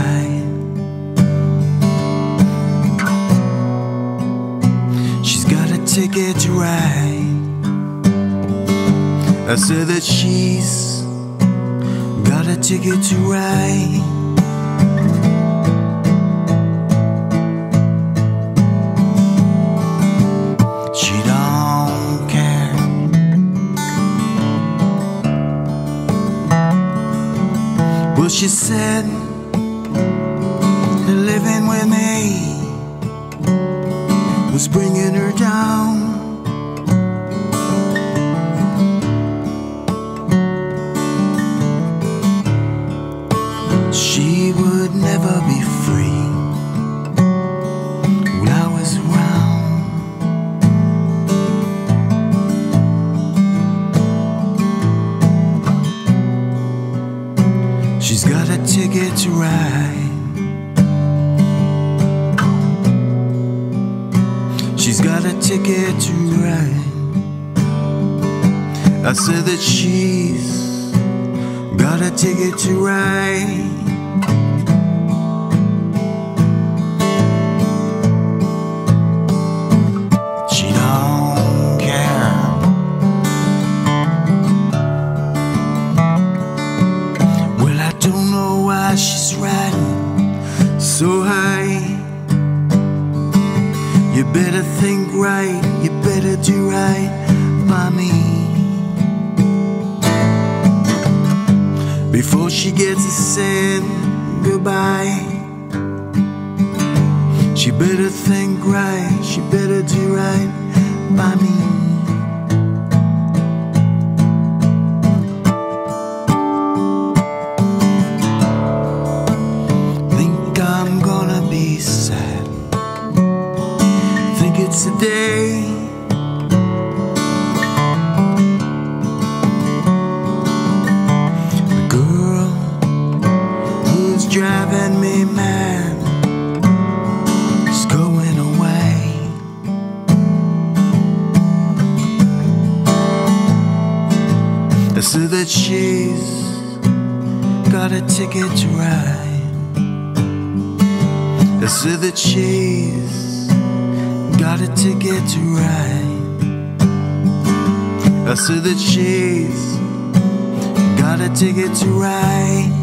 ride. She's got a ticket to ride. I said that she's got a ticket to ride. She don't care. Well, she said that living with me was bringing her down. She would never be free when I was around. She's got a ticket to ride. She's got a ticket to ride. I said that she's got a ticket to ride. She don't care. Well, I don't know why she's riding so high. You better think right, you better do right by me before she gets to saying goodbye. She better think right, she better do right by me. Think I'm gonna be sad. Think it's a day. The girl who's driving me mad is going away. I said that she's got a ticket to ride. I said that she's got a ticket to ride. I said that she's got a ticket to ride.